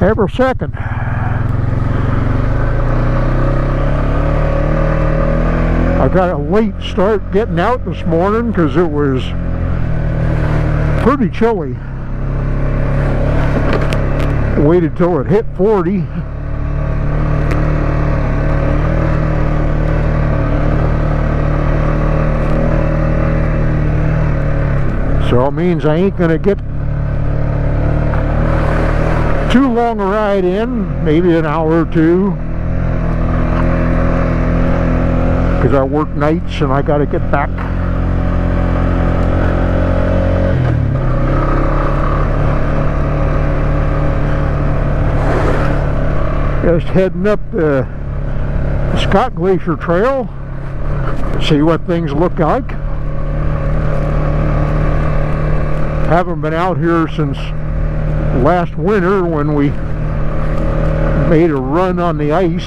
April 2nd. I got a late start getting out this morning because it was pretty chilly. Waited till it hit 40. So it means I ain't gonna get too long a ride in, maybe an hour or two, because I work nights and I got to get back. Just heading up the Scott Glacier Trail, see what things look like. Haven't been out here since last winter when we made a run on the ice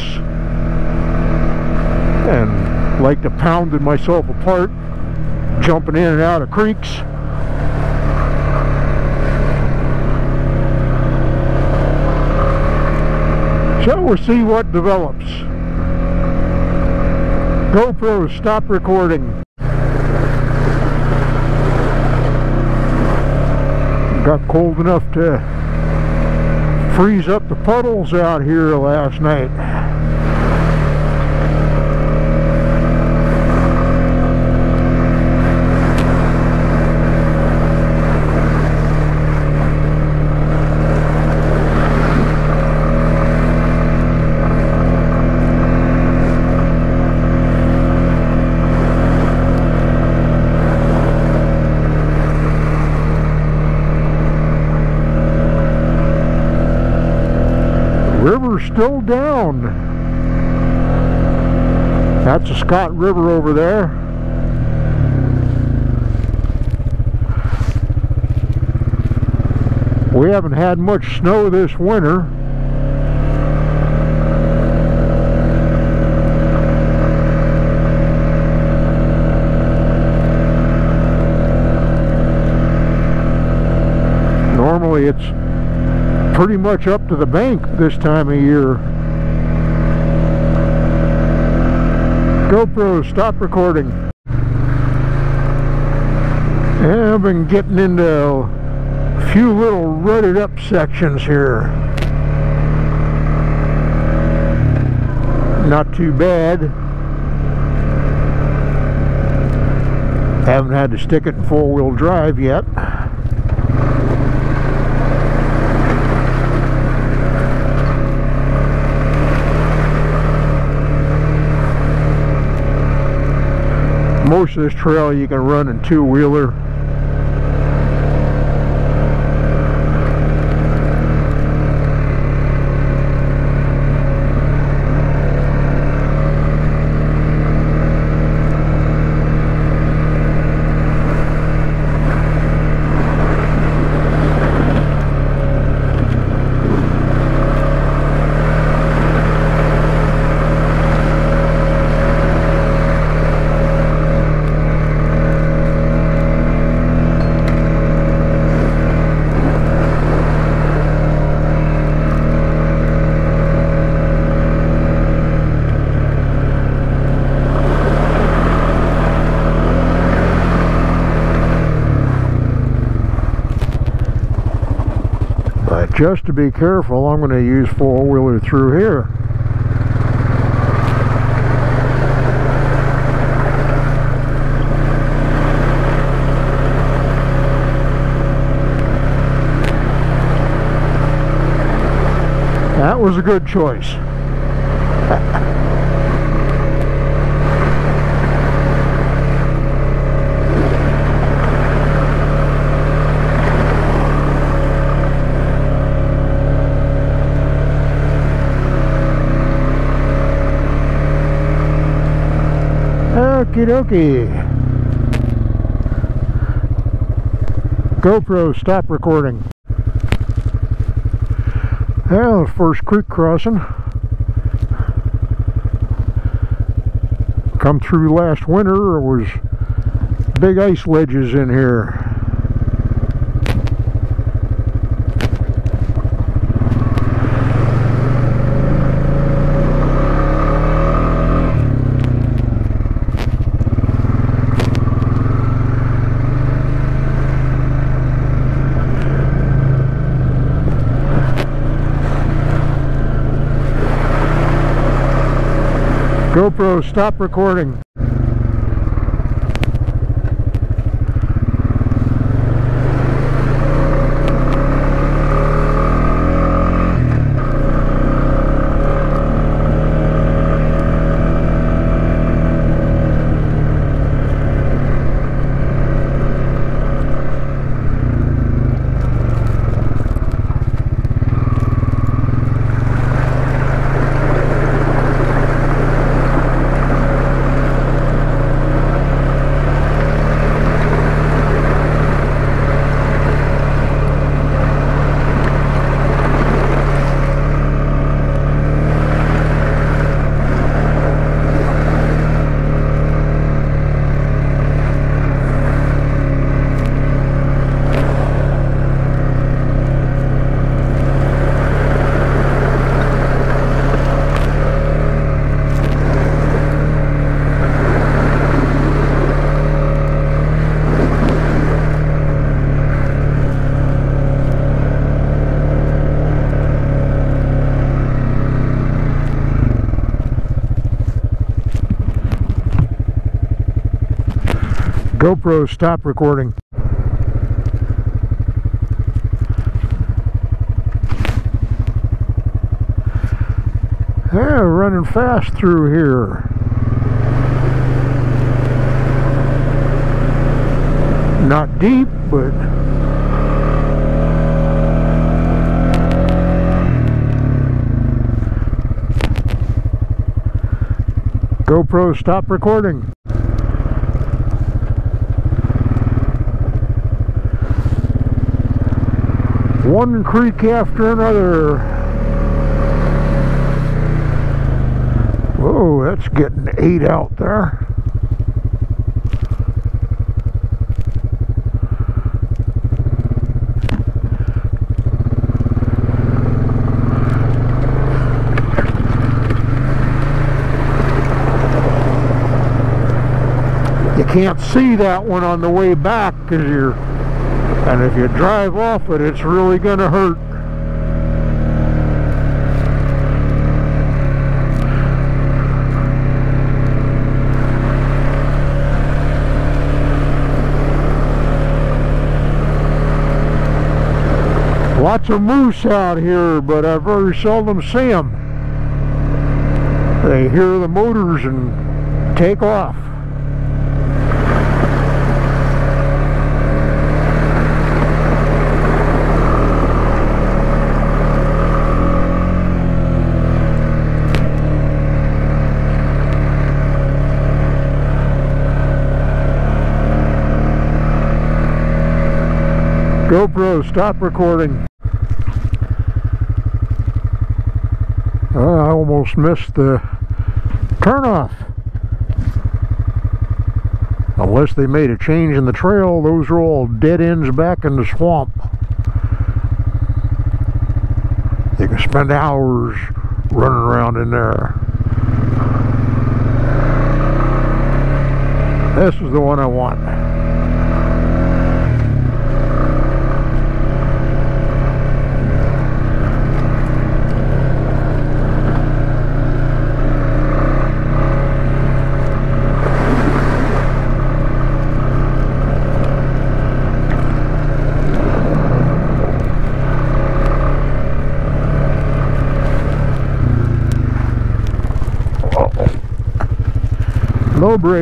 and like to pounded myself apart jumping in and out of creeks. So we'll see what develops. GoPro, stop recording. Got cold enough to freeze up the puddles out here last night. River's still down. That's the Scott River over there. We haven't had much snow this winter. Normally it's pretty much up to the bank this time of year. GoPro, stop recording. Yeah, I've been getting into a few little rutted up sections here. Not too bad. Haven't had to stick it in four-wheel drive yet. Most of this trail you can run in two-wheeler. Just to be careful, I'm going to use four-wheeler through here. That was a good choice. Okie dokie. GoPro, stop recording. Well, first creek crossing. Come through last winter, there was big ice ledges in here. GoPro, stop recording. GoPro, stop recording. Yeah, running fast through here. Not deep, but GoPro, stop recording. One creek after another. Whoa, that's getting 8 out there. You can't see that one on the way back because and if you drive off it, it's really going to hurt. Lots of moose out here, but I very seldom see them. They hear the motors and take off. GoPro, stop recording. I almost missed the turnoff. Unless they made a change in the trail, those are all dead ends back in the swamp. You can spend hours running around in there. This is the one I want. Low bridge.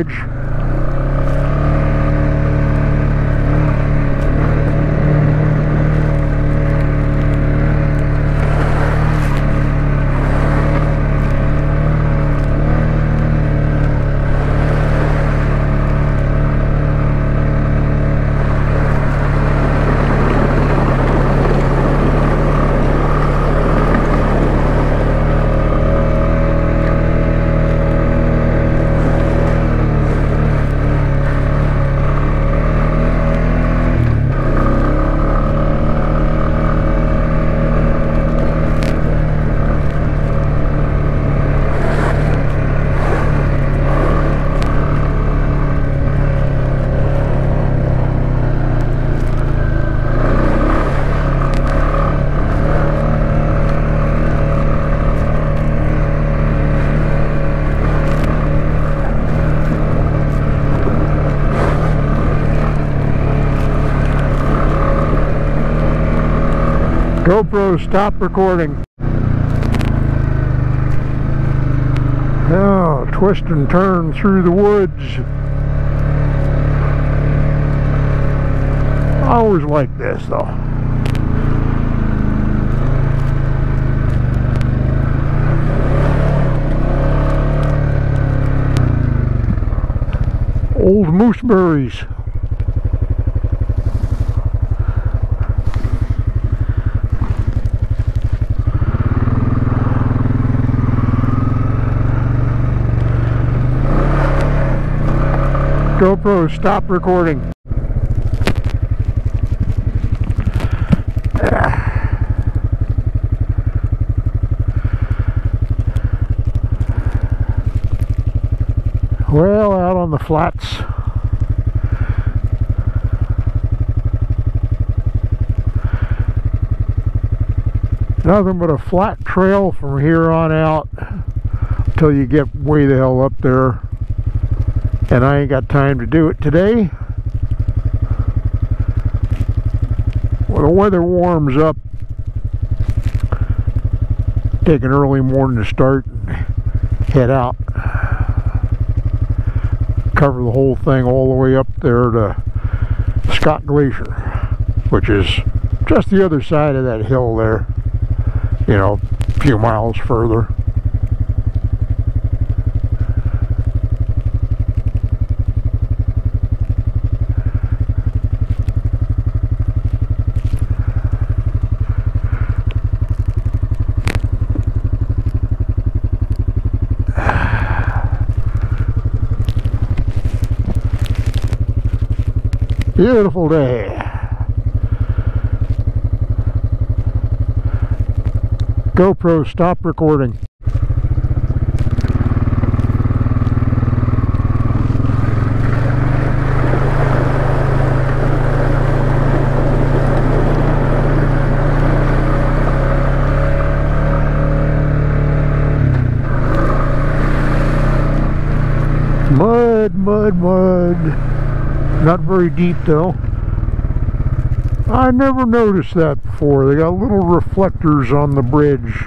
GoPro, stop recording. Oh, twist and turn through the woods. I always like this though. Old mooseberries. GoPro, stop recording. Well, out on the flats. Nothing but a flat trail from here on out until you get way the hell up there. And I ain't got time to do it today. When the weather warms up, take an early morning to start and head out. Cover the whole thing all the way up there to Scott Glacier, which is just the other side of that hill there, you know, a few miles further. Beautiful day. GoPro, stop recording. Mud, mud, mud. Not very deep though. I never noticed that before. They got little reflectors on the bridge.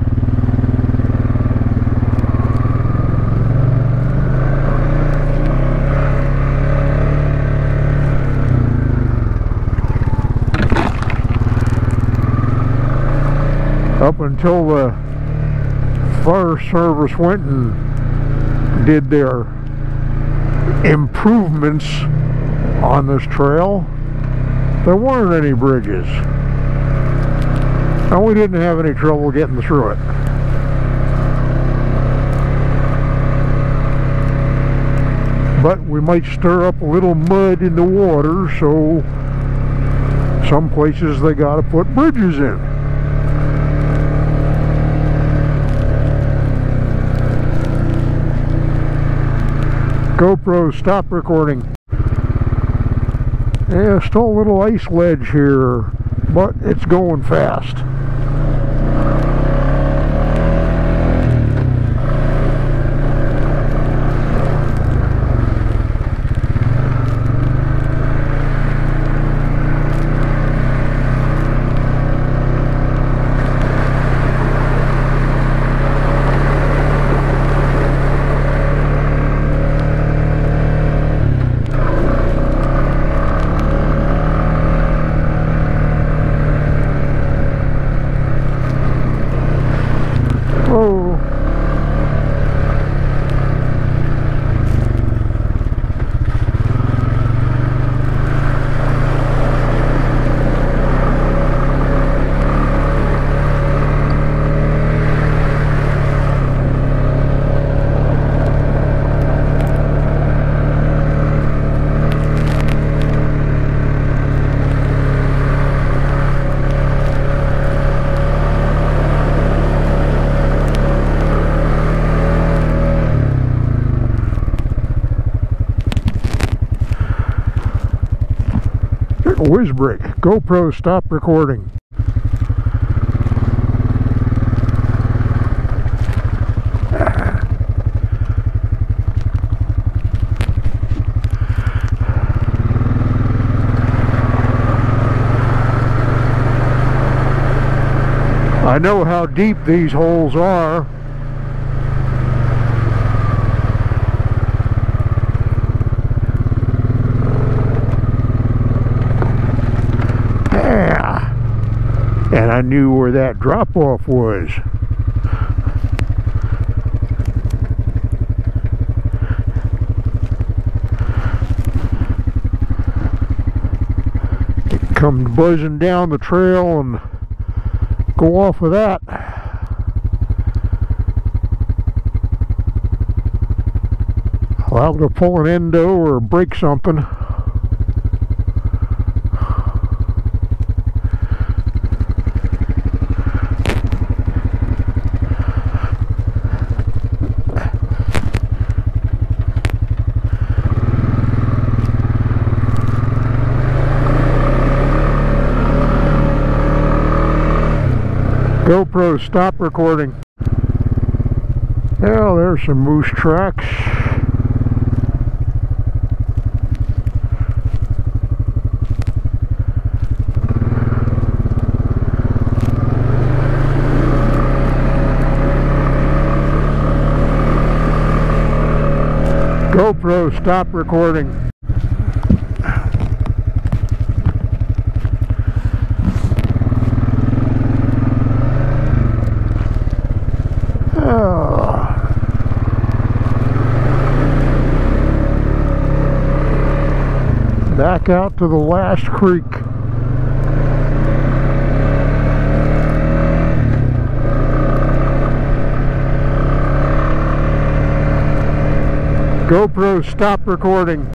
Up until the fire service went and did their improvements on this trail, there weren't any bridges, and we didn't have any trouble getting through it. But we might stir up a little mud in the water, so some places they got to put bridges in. GoPro, stop recording. Yeah, still a little ice ledge here, but it's going fast. Whiz break. GoPro, stop recording. I know how deep these holes are. Yeah. And I knew where that drop-off was. Come buzzing down the trail and go off of that. Liable to pull an endo or break something. GoPro, stop recording. Well, there's some moose tracks. GoPro, stop recording. Back out to the last creek. GoPro, stop recording.